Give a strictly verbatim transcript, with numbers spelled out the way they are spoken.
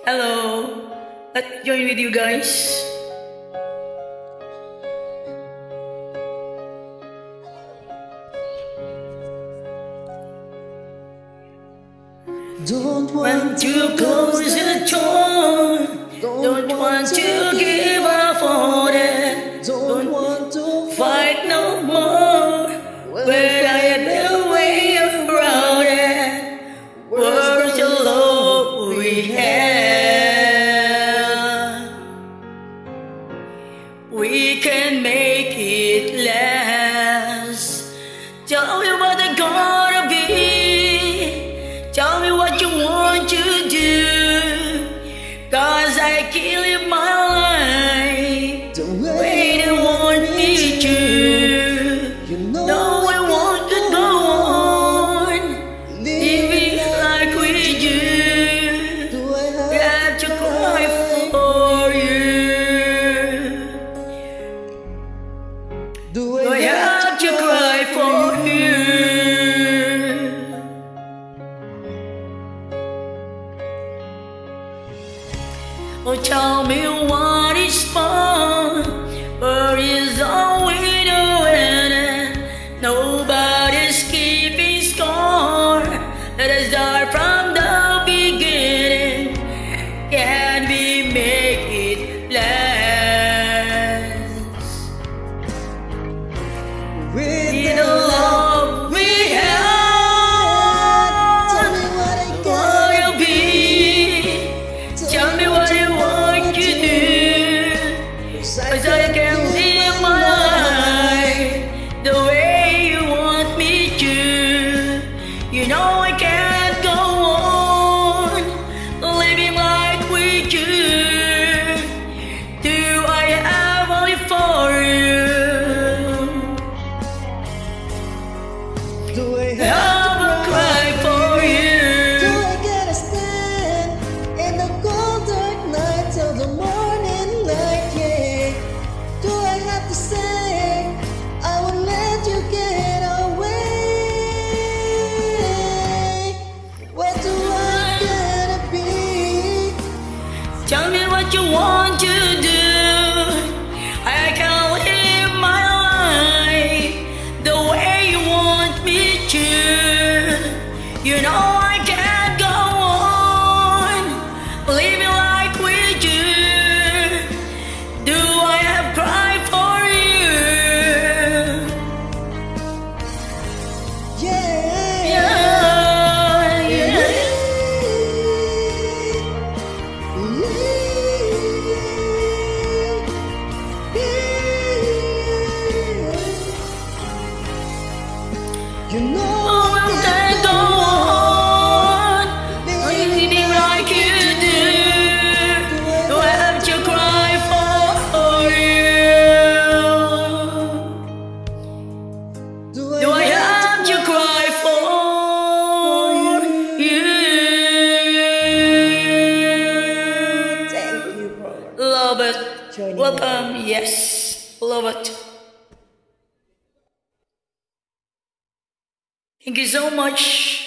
Hello, let's join with you guys. Don't Want to close the door, don't want to give up on it, don't want to fight no more, but I have the way around it. Where's the love we have? We can make it last. Tell me what I'm gonna be. Tell me what you want to do, 'cause I can't live my life the way they want me to. You know, No, I want to go on living like we do. do I have, Got to cry for you. do I I have have to cry for you. Oh, tell me what is fun, where is all we doing? Nobody's keeping score. Let us start from the beginning. Can we make it last? with With the the love we have, Tell me what I what gotta will be. Tell me what you want to do, 'cause I can live my life the way you want me to. You know I can't go on living like we do. Do I have only for you? Do I Have have a cry for you. Do I gotta stand in the cold dark night till the morning light? Yeah. Do I have to say I won't let you get away? What do I gotta be? Tell me what you want to do. I can live my life the way you want me to. You know I can't go on living like we do. Do I have cry for you? Yeah. Yeah, yeah. You know Oh, I can't go on living like you do. Do I have to cry for you? Do I have to cry for you? Thank you, brother. Love it. Joining Welcome. Yes. Love it. Thank you so much.